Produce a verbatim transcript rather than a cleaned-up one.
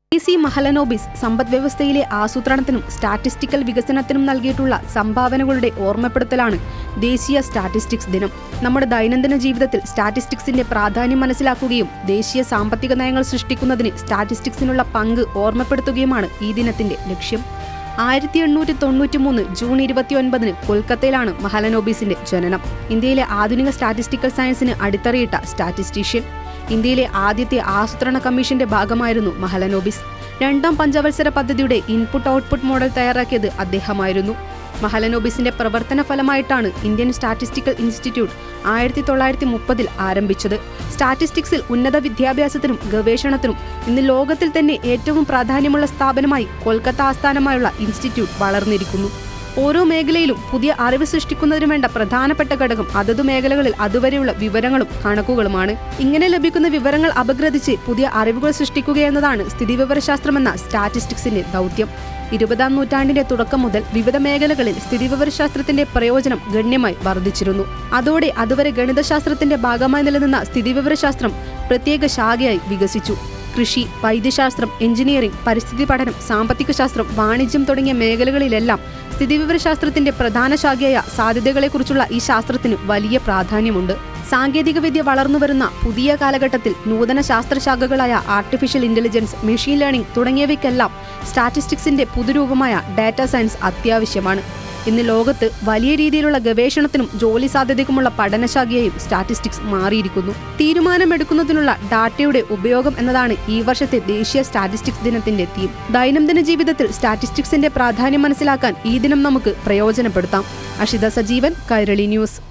E C Mahalanobis സമ്പദ്വ്യവസ്ഥയിലെ ആസൂത്രണത്തിനും statistical വികസനത്തിനും നൽകിയിട്ടുള്ള സംഭാവനകളുടെ ഓർമ്മപ്പെടുത്തലാണ് ദേശീയ സ്റ്റാറ്റിസ്റ്റിക്സ് ദിനം. നമ്മുടെ ദൈനംദിന ജീവിതത്തിൽ സ്റ്റാറ്റിസ്റ്റിക്സിന്റെ പ്രാധാന്യം മനസ്സിലാക്കുകയും ദേശീയ സാമ്പത്തിക നയങ്ങൾ സൃഷ്ടിക്കുന്നതിന് സ്റ്റാറ്റിസ്റ്റിക്സിനുള്ള പങ്ക് ഓർമ്മപ്പെടുത്തുകയുമാണ് ഈ ദിനത്തിന്റെ ലക്ഷ്യം. ആയിരത്തി എണ്ണൂറ്റി തൊണ്ണൂറ്റി മൂന്ന് ജൂൺ ഇരുപത്തിയൊൻപതിന് കൊൽക്കത്തയിലാണ് മഹലനോബിസിന്റെ ജനനം. ഇന്ത്യയിലെ ആധുനിക സ്റ്റാറ്റിസ്റ്റിക്കൽ സയൻസിന് അടിത്തറയിട്ട സ്റ്റാറ്റിസ്റ്റീഷ്യൻ. ഇന്ത്യയിലെ ആദ്യത്തെ ആസൂത്രണ കമ്മീഷന്റെ ഭാഗമായിരുന്നു മഹലനോബിസ്. രണ്ടാം പഞ്ചവത്സര പദ്ധതിയുടെ ഇൻപുട്ട് ഔട്ട്പുട്ട് മോഡൽ തയ്യാറാക്കിയത് അദ്ദേഹമായിരുന്നു. മഹലനോബിസിന്റെ പ്രവർത്തന ഫലമായിട്ടാണ് ഇന്ത്യൻ സ്റ്റാറ്റിസ്റ്റിക്കൽ ഇൻസ്റ്റിറ്റ്യൂട്ട് ആയിരത്തി തൊള്ളായിരത്തി മുപ്പതിൽ ആരംഭിച്ചത്. സ്റ്റാറ്റിസ്റ്റിക്സിൽ ഉന്നത വിദ്യാഭ്യാസത്തിനും ഗവേഷണത്തിനും ഇന്ന് ലോകത്തിൽ തന്നെ ഏറ്റവും പ്രാധാന്യമുള്ള സ്ഥാപനമായി കൊൽക്കത്ത ആസ്ഥാനമായുള്ള ഇൻസ്റ്റിറ്റ്യൂട്ട് വളർന്നിരിക്കുന്നു. ഓരോ മേഖലയിലും പുതിയ അറിവ് സൃഷ്ടിക്കുന്നതിന് വേണ്ട പ്രധാനപ്പെട്ട ഘടകം അതതു മേഖലകളിൽ അതുവരെയുള്ള വിവരങ്ങളും കണക്കുകളുമാണ്. ഇങ്ങനെ ലഭിക്കുന്ന വിവരങ്ങൾ അപഗ്രഥിച്ച് പുതിയ അറിവുകൾ സൃഷ്ടിക്കുകയെന്നതാണ് സ്ഥിതിവിവരശാസ്ത്രമെന്ന സ്റ്റാറ്റിസ്റ്റിക്സിന്റെ ദൗത്യം. ഇരുപതാം നൂറ്റാണ്ടിന്റെ തുടക്കം മുതൽ വിവിധ മേഖലകളിൽ സ്ഥിതിവിവരശാസ്ത്രത്തിന്റെ പ്രയോജനം ഗണ്യമായി വർദ്ധിച്ചിരുന്നു. അതോടെ അതുവരെ ഗണിതശാസ്ത്രത്തിന്റെ ഭാഗമായി നിലനിന്ന സ്ഥിതിവിവരശാസ്ത്രം പ്രത്യേക ശാഖയായി വികസിച്ചു. കൃഷി, വൈദ്യശാസ്ത്രം, എഞ്ചിനീയറിംഗ്, പരിസ്ഥിതി പഠനം, സാമ്പത്തിക ശാസ്ത്രം, വാണിജ്യം തുടങ്ങിയ മേഖലകളിലെല്ലാം സ്ഥിതിവിവരശാസ്ത്രത്തിന്റെ പ്രധാന ശാഖയായ സാധ്യതകളെക്കുറിച്ചുള്ള ഈ ശാസ്ത്രത്തിന് വലിയ പ്രാധാന്യമുണ്ട്. സാങ്കേതികവിദ്യ വളർന്നുവരുന്ന പുതിയ കാലഘട്ടത്തിൽ നൂതന ശാസ്ത്രശാഖകളായ ആർട്ടിഫിഷ്യൽ ഇന്റലിജൻസ്, മെഷീൻ ലേണിംഗ് തുടങ്ങിയവയ്ക്കെല്ലാം സ്റ്റാറ്റിസ്റ്റിക്സിന്റെ പുതുരൂപമായ ഡാറ്റ സയൻസ് അത്യാവശ്യമാണ്. ഇന്ന് ലോകത്ത് വലിയ രീതിയിലുള്ള ഗവേഷണത്തിനും ജോലി സാധ്യതയ്ക്കുമുള്ള പഠനശാഖയായും സ്റ്റാറ്റിസ്റ്റിക്സ് മാറിയിരിക്കുന്നു. തീരുമാനമെടുക്കുന്നതിനുള്ള ഡാറ്റയുടെ ഉപയോഗം എന്നതാണ് ഈ വർഷത്തെ ദേശീയ സ്റ്റാറ്റിസ്റ്റിക്സ് ദിനത്തിന്റെ തീം. ദൈനംദിന ജീവിതത്തിൽ സ്റ്റാറ്റിസ്റ്റിക്സിന്റെ പ്രാധാന്യം മനസ്സിലാക്കാൻ ഈ ദിനം നമുക്ക് പ്രയോജനപ്പെടുത്താം. അഷിത സജീവൻ, കൈരളി ന്യൂസ്.